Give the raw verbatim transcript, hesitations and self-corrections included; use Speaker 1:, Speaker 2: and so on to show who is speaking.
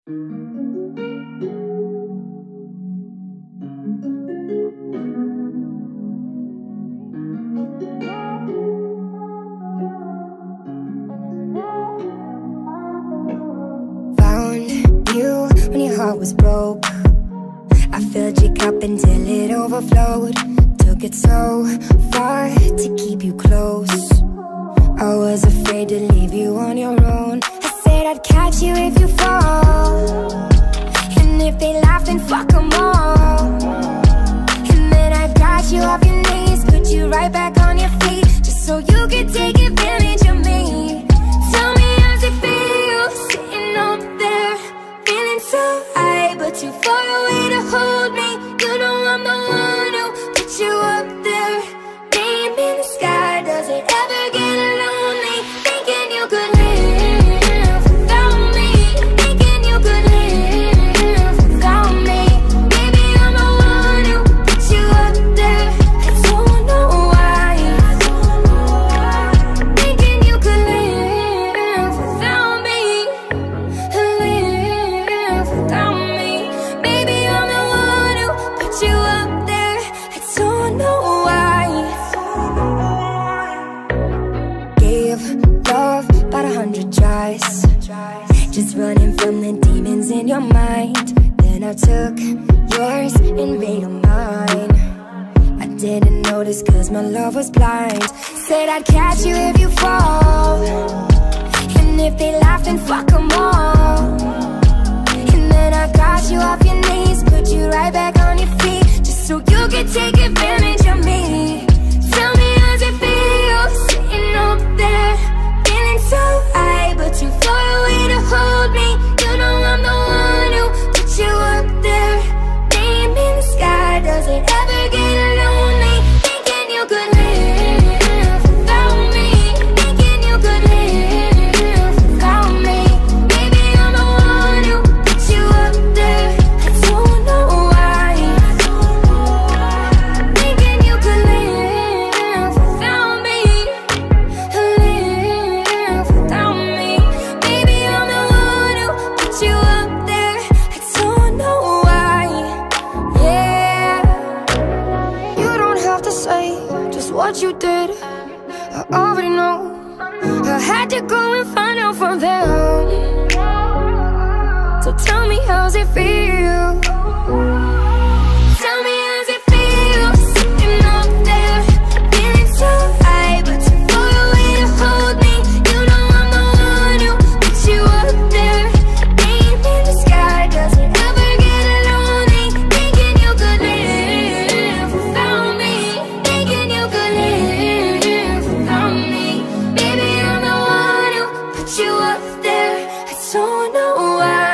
Speaker 1: When your heart was broke, I filled your cup until it overflowed. Took it so far to keep you close. I was afraid to leave you on your own. I said I'd catch you if you fall, and if they laugh then fuck them all. And then I got you off your knees, put you right back on your feet, just so you could take advantage of me. Tell me how's it feel, sitting up there, feeling so high, but too far away to hold me. You know I'm the one who put you up there, name in the sky. Does it ever get lonely, thinking you could live without me, thinking you could live without me? Baby, I'm the one who put you up there. I don't know why, thinking you could live without me, live without me. Baby, I'm the one who put you up there. I don't know why. Gave love about a hundred tries, just running from the demons in your mind. Then I took yours and made them mine. I didn't notice cause my love was blind. Said I'd catch you if you fall, and if they laugh then fuck them all. And then I got you off your knees, put you right back on your feet, just so you could take advantage of me. Tell me how's it feel, sitting up there, feeling so high, but too far away to hold me. You know I'm the one who put you up there, name in the sky. Does it ever get lonely, thinking you could live without me, thinking you could live without me? Baby, I'm the one who put you up there. I don't know why, thinking you could live without me, live without me. Baby, I'm the one who put you up there. I don't know why. Yeah, you don't have to say just what you did, I already know. I had to go and find out from them. So tell me how's it feel, tell me how's it feel, sitting up there, feeling so high, but too far away to hold me. You know I'm the one who put you up there, name in the sky. Does it ever get lonely, thinking you could live without me, thinking you could live without me? Baby, I'm the one who put you up there. I don't know why.